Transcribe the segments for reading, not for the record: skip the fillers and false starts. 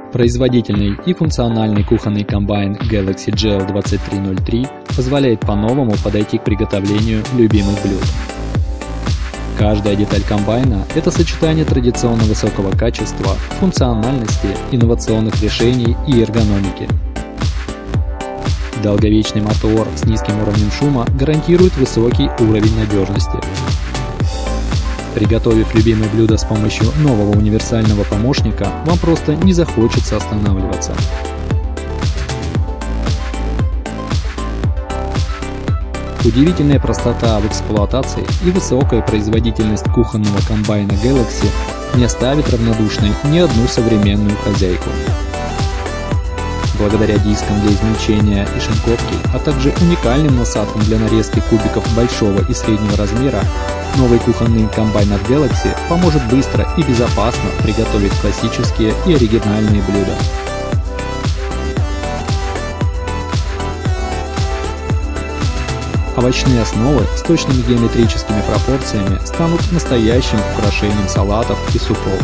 Производительный и функциональный кухонный комбайн Galaxy GL2303 позволяет по-новому подойти к приготовлению любимых блюд. Каждая деталь комбайна – это сочетание традиционно высокого качества, функциональности, инновационных решений и эргономики. Долговечный мотор с низким уровнем шума гарантирует высокий уровень надежности. Приготовив любимое блюдо с помощью нового универсального помощника, вам просто не захочется останавливаться. Удивительная простота в эксплуатации и высокая производительность кухонного комбайна Galaxy не оставит равнодушной ни одну современную хозяйку. Благодаря дискам для измельчения и шинковки, а также уникальным насадкам для нарезки кубиков большого и среднего размера, новый кухонный комбайн от Galaxy поможет быстро и безопасно приготовить классические и оригинальные блюда. Овощные основы с точными геометрическими пропорциями станут настоящим украшением салатов и супов.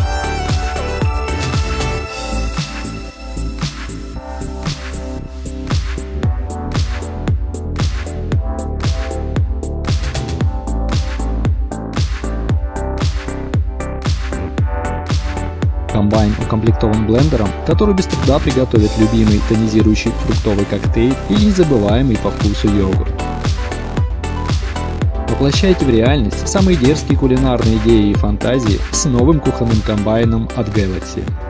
Комбайн укомплектован блендером, который без труда приготовит любимый тонизирующий фруктовый коктейль или незабываемый по вкусу йогурт. Воплощайте в реальность самые дерзкие кулинарные идеи и фантазии с новым кухонным комбайном от Galaxy.